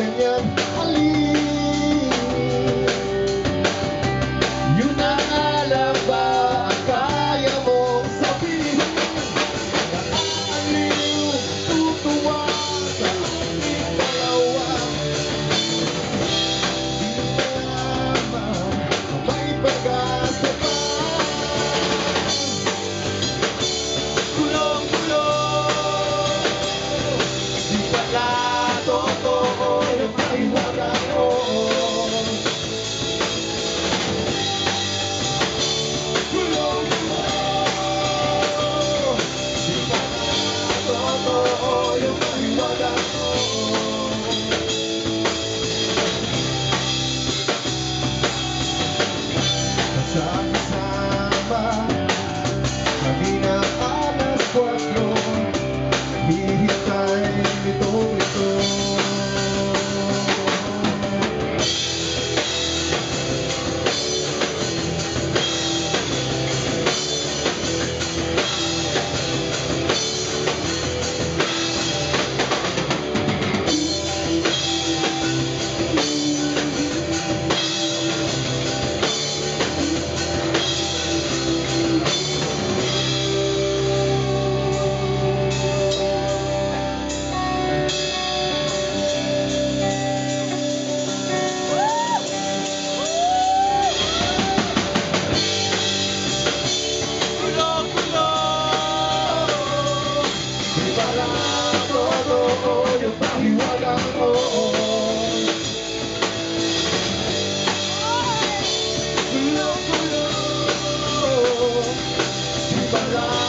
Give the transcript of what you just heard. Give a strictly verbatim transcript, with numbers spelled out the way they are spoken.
ganyan alin. Yun na nga lang ba ang kaya mong sabihin? Nakakaliw, tutuwa sa ating dalawa. Di malaman na may pag-asa pa. Kulong-kulong, di pala totoo yung pahiwaga ko. Kulong-kulong, di pala totoo yung pahiwaga ko. Kasama kami ng alas kwatro, hihintay nitong ito. Di pala totoo yung pahiwaga ko. Kulong-kulong, di pala